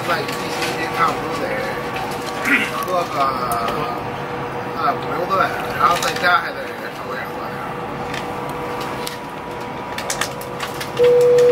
在疫情已经差不多得喝个5、6顿，然后在家还得稍微喝点。